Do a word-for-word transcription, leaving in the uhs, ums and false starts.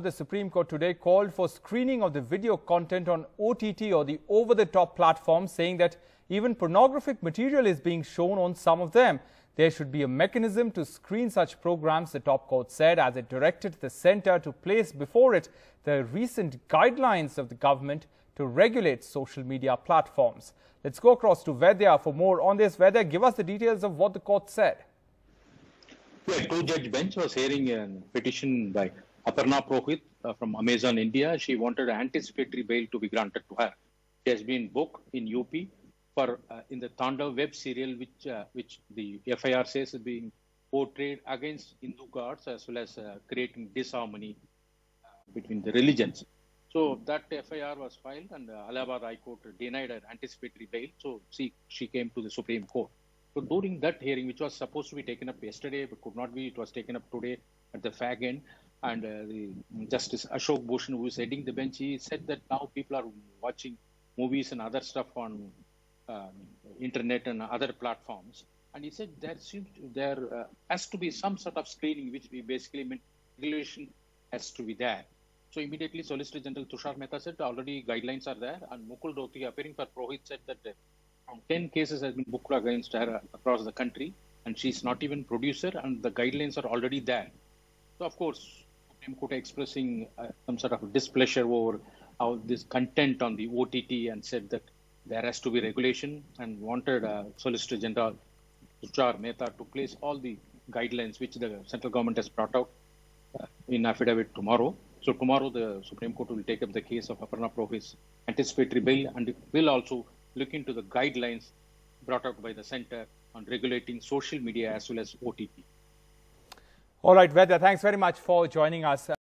The Supreme Court today called for screening of the video content on O T T or the over-the-top platforms, saying that even pornographic material is being shown on some of them. There should be a mechanism to screen such programs, the top court said, as it directed the centre to place before it the recent guidelines of the government to regulate social media platforms. Let's go across to Vaidya for more on this. Vaidya, give us the details of what the court said. Yeah, two-judge bench was hearing a petition by Aparna Purohit uh, from Amazon India. She wanted an anticipatory bail to be granted to her. She has been booked in U P for uh, in the Tandav web serial, which uh, which the F I R says is being portrayed against Hindu gods as well as uh, creating disharmony uh, between the religions. So that F I R was filed, and uh, Allahabad High Court denied her anticipatory bail. So she she came to the Supreme Court. So during that hearing, which was supposed to be taken up yesterday but could not be, it was taken up today at the fag end. And uh, the Justice Ashok Bhushan, who is heading the bench, he said that now people are watching movies and other stuff on um, internet and other platforms. And he said there seems to, there uh, has to be some sort of screening, which we basically meant regulation has to be there. So immediately Solicitor General Tushar Mehta said already guidelines are there, and Mukul Rohtgi, appearing for Purohit, said that uh, ten cases has been booked against her across the country, and she's not even producer, and the guidelines are already there. So of course, Supreme Court expressing uh, some sort of displeasure over how this content on the O T T, and said that there has to be regulation, and wanted uh, Solicitor General Tushar Mehta to place all the guidelines which the central government has brought out uh, in affidavit tomorrow. So tomorrow the Supreme Court will take up the case of Aparna Purohit's anticipatory bail, and it will also look into the guidelines brought out by the centre on regulating social media as well as O T T. All right, Vaidya, thanks very much for joining us.